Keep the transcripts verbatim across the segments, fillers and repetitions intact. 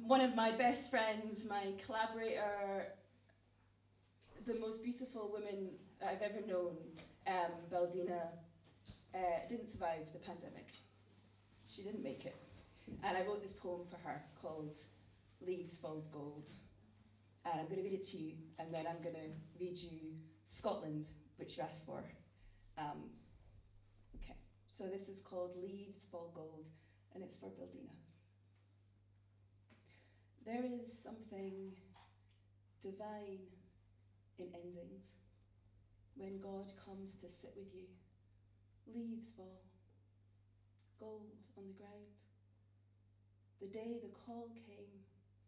one of my best friends, my collaborator, the most beautiful woman I've ever known, um, Baldina, uh, didn't survive the pandemic. She didn't make it. And I wrote this poem for her called Leaves Fall Gold. And I'm going to read it to you, and then I'm going to read you Scotland, which you asked for. Um, okay, so this is called Leaves Fall Gold, and it's for Baldina. There is something divine in endings. When God comes to sit with you, leaves fall, gold on the ground. The day the call came,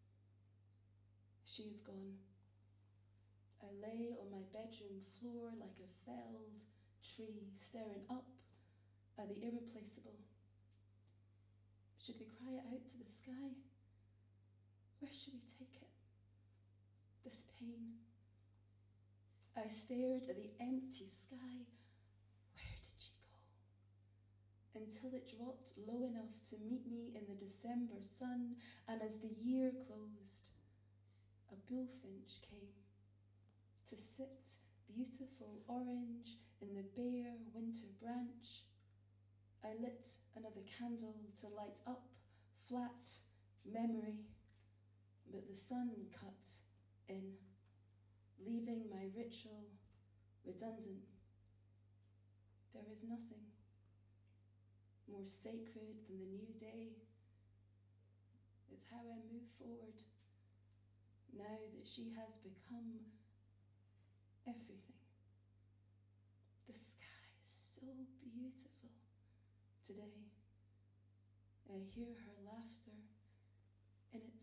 she is gone. I lay on my bedroom floor like a felled tree, staring up at the irreplaceable. Should we cry it out to the sky? Where should we take it? This pain. I stared at the empty sky. Where did she go? Until it dropped low enough to meet me in the December sun, and as the year closed, a bullfinch came to sit, beautiful orange, in the bare winter branch. I lit another candle to light up flat memory, but the sun cut in, leaving my ritual redundant. There is nothing more sacred than the new day. It's how I move forward now that she has become everything. The sky is so beautiful today. I hear her laughter in it.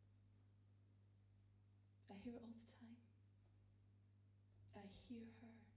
I hear it all the time. I hear her